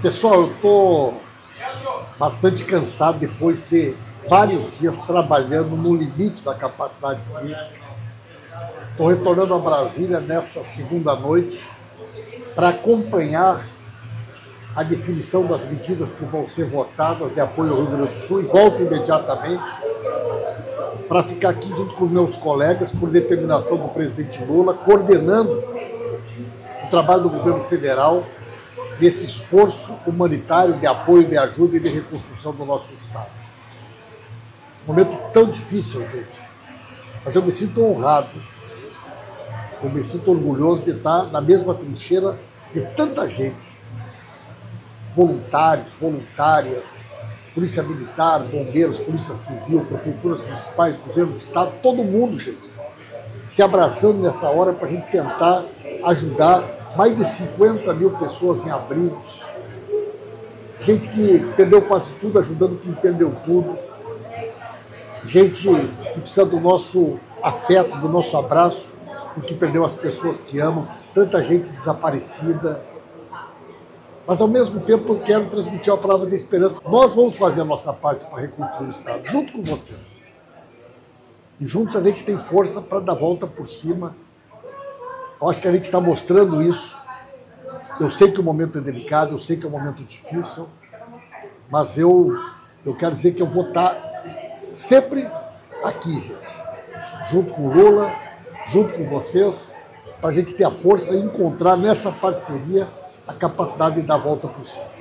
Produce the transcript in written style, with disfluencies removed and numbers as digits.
Pessoal, eu estou bastante cansado depois de vários dias trabalhando no limite da capacidade física. Estou retornando a Brasília nessa segunda noite para acompanhar a definição das medidas que vão ser votadas de apoio ao Rio Grande do Sul e volto imediatamente para ficar aqui junto com meus colegas, por determinação do presidente Lula, coordenando o trabalho do governo federal nesse esforço humanitário de apoio, de ajuda e de reconstrução do nosso Estado. Um momento tão difícil, gente, mas eu me sinto honrado, eu me sinto orgulhoso de estar na mesma trincheira de tanta gente, voluntários, voluntárias, polícia militar, bombeiros, polícia civil, prefeituras municipais, governo do Estado, todo mundo, gente, se abraçando nessa hora para a gente tentar ajudar mais de 50 mil pessoas em abrigos, gente que perdeu quase tudo, ajudando quem perdeu tudo, gente que precisa do nosso afeto, do nosso abraço, porque perdeu as pessoas que amam, tanta gente desaparecida. Mas, ao mesmo tempo, eu quero transmitir uma palavra de esperança. Nós vamos fazer a nossa parte para reconstruir o Estado, junto com vocês. E juntos a gente tem força para dar a volta por cima. Eu acho que a gente está mostrando isso. Eu sei que o momento é delicado, eu sei que é um momento difícil, mas eu quero dizer que eu vou estar sempre aqui, gente, junto com o Lula, junto com vocês, para a gente ter a força e encontrar nessa parceria a capacidade de dar a volta por cima.